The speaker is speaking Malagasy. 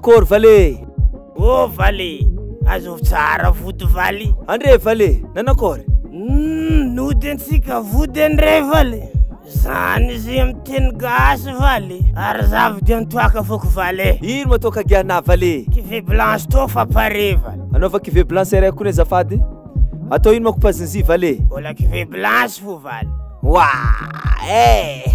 Akory Valet? Oh Valet, azo tsara foto Valet. Andre Valet, nanakory? Nodintsika vody andre Valet. Zany izy am'teny gasy Valet. Ary zavody antoaka foko Valet. Ino matoka giana Valet? Kivé blanche to fa pare Valet. Anaova kivé blanche ray koa azafady. Atao ino makopazinzy Valet? Mbola kivé blanche fo Valet. Wah!